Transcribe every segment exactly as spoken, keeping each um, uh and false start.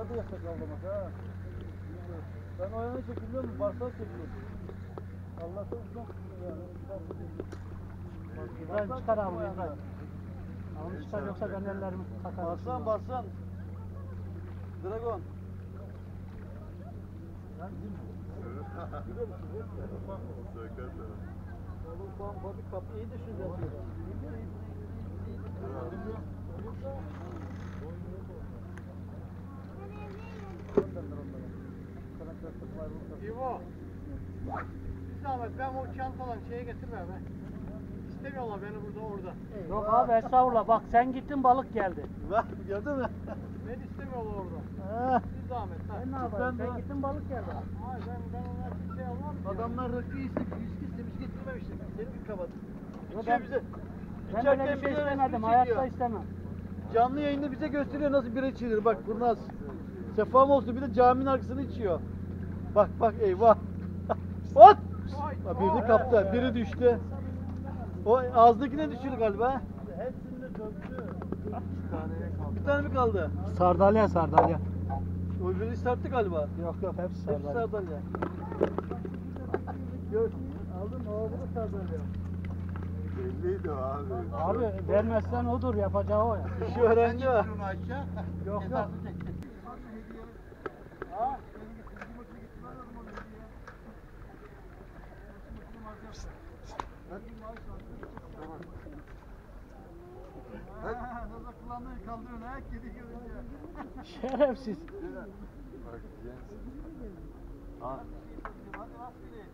Balıklar da yasak avlamak ha. Ben o yana çekiliyor mu? Barsal çekiliyor. Allah'tan uzak yani. İbrahim çıkar abi İbrahim. Onu çıkar yoksa ben ellerimi takarım. Barslan barslan. Dragon. Oğlum bam babi kapı iyi düşüneceğiz. İvo. Bir zahmet ben o çantalan şeye getirme be. İstemiyorlar beni burada orada. Yok abi estağfurullah bak sen gittin balık geldi. Bak gördün mü? Beni istemiyorlar orada. Ha. Bir zahmet. Ha. Sen ne yapıyorsun? Sen gittin balık geldi. Hayır ben, ben ona bir şey almam ki. Adamlar rakı istemiş, viski istemiş, getirmemişler. Seni bir kapat. Yo, İçiyor ben- bize. Ben İçerken öyle bir şey bize resmi istemedim. çekiyor. Hayatta istemem. Canlı yayında bize gösteriyor nasıl bira içilir. Bak kurnaz. Sefam olsun bir de caminin arkasını içiyor. Bak bak eyvah. Ot! Bak birini kaptı, biri düştü. O ağızdakine düşürdü galiba. Hepsinde döktü. Bir tane mi kaldı? Sardalya sardalya. O birini sarttı galiba. Yok yok hepsi Hepsi sardalya. sardalya. Gör, aldın o bunu sardalya. Belliydi o abi. Abi vermezsen odur yapacağı o ya. Şu öğrenci var. Yok yok. Nasıl kullandığını kaldırıyorsun ha? Kedi görünce. Şerefsiz. Bak gençsin. Al. Hadi rastgele.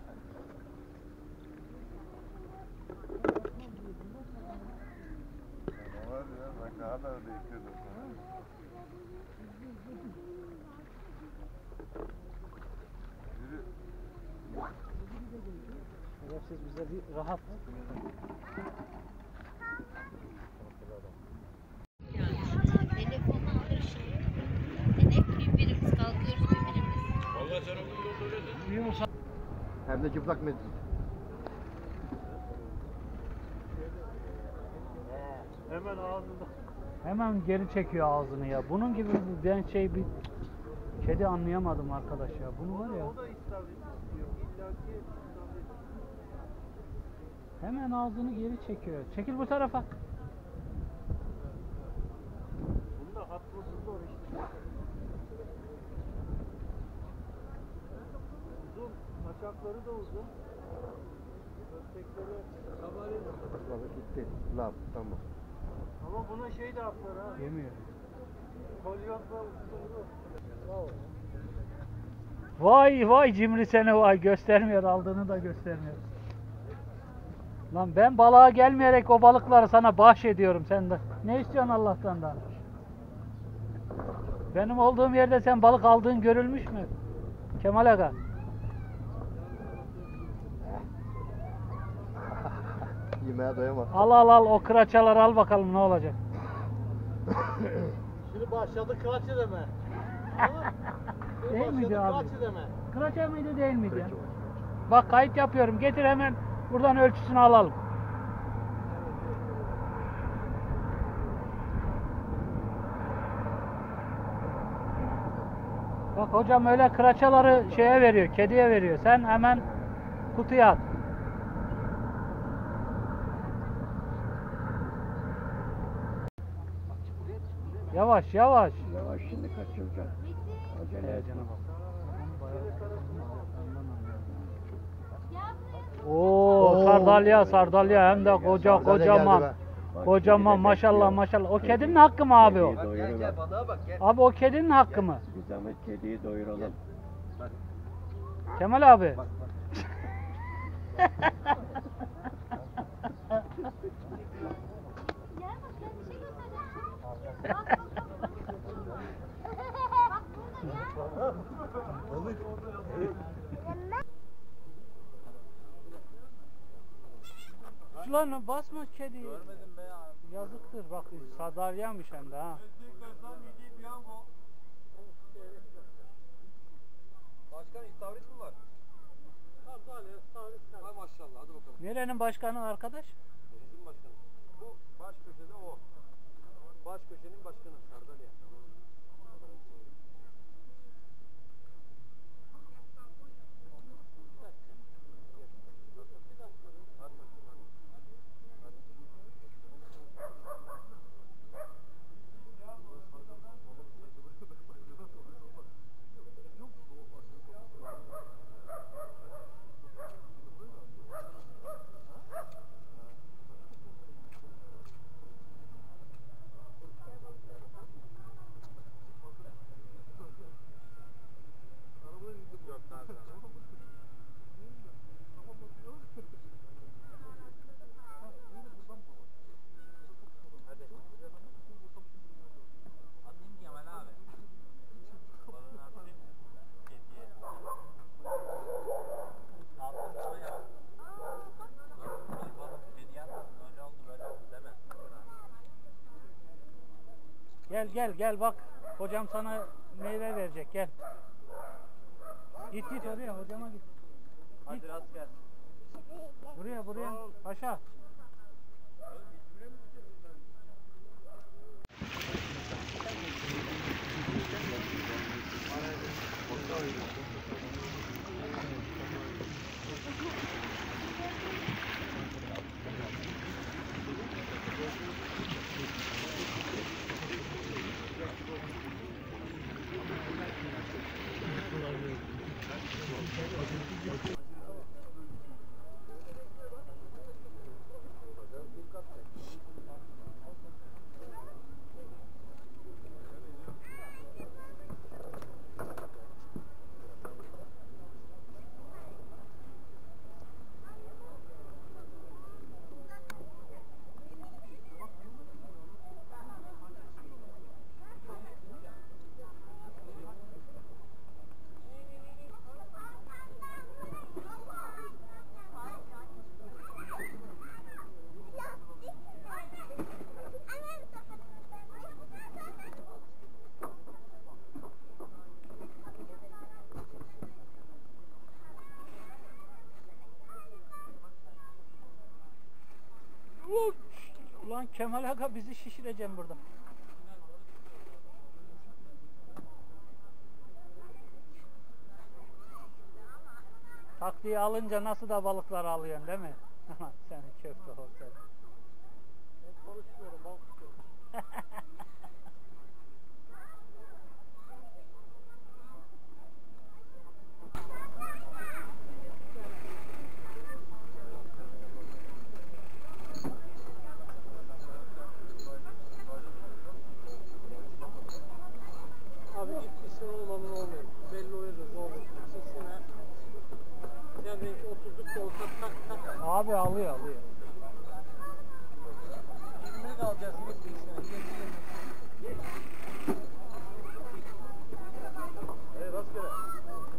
Var ya bak ne kadar da yıkıyordum. Yürü. Şerefsiz bize bir rahat. Telefonu alır şey. Yani hep birbirimiz kalkıyoruz birbirimiz. Hem de çıplak mezun. Hemen ağzında. Hemen geri çekiyor ağzını ya. Bunun gibi bir- ben şey bir kedi anlayamadım arkadaş ya. Bunu var ya. O da istavrit istiyor. İlla ki istavrit. Hemen ağzını geri çekiyor. Çekil bu tarafa. Bunda atması zor işte. Uzun. Açakları da uzun. Köpekleri kabarıyor. Balık gitti. Lav tamam. Ama buna şey de atlar ha. Yemiyor. Kolyotla usturdu. Bravo. Vay vay cimri seni vay. Göstermiyor, aldığını da göstermiyor. Lan ben balığa gelmeyerek o balıkları sana bahşediyorum sen de. Ne istiyorsun Allah'tan da? Benim olduğum yerde sen balık aldığın görülmüş mü? Kemal Aga. Yemeğe doyamaz. Al al al o kıraçaları al bakalım ne olacak. Şimdi başladı kıraç edeme. Değil miydi abi? Kıraç edeme. Kıraça mıydı değil miydi ya? Bak kayıt yapıyorum. Getir hemen buradan ölçüsünü alalım. Bak hocam öyle kıraçaları şeye veriyor, kediye veriyor. Sen hemen kutuya at. Yavaş yavaş. Yavaş şimdi kaçıracak. Heyecana bak. Oo sardalya sardalya hem de koca Sardalya kocaman. geldi Kocaman maşallah maşallah. O kedinin hakkı mı abi o? Gel gel balığa bak gel. Abi o kedinin hakkı mı? Bir zahmet kediyi doyuralım. Kemal abi. Gel bak gel bir şey göstereceğim. Bak bak bak. Bak burada gel. Lan basma kediyi. Görmedim be abi. Yazıktır bak sadalyamış hem de ha. Başkan istavrit mi var? Sardalya, istavrit. Hay maşallah hadi bakalım. Nerenin başkanı arkadaş? Bizim başkanım. Bu baş köşede o. Baş köşenin başkanı Sardalya. Gel gel gel bak. Hocam sana meyve verecek gel. Git git oraya hocama git. Hadi rast gel. Buraya buraya paşa. Ulan Kemal Aga bizi şişireceğim burada. Taktiği alınca nasıl da balıklar alıyorsun değil mi? Sen köfte olsun. Ben konuşmuyorum, balık tutuyorum. Abi ilk isim olmanın olmuyor. Belli oluyor da zor. İsime yani otuzluk da olsa tak tak. Abi alıyor alıyor. yirmi de alacağız ilk isime. Hey rastgele.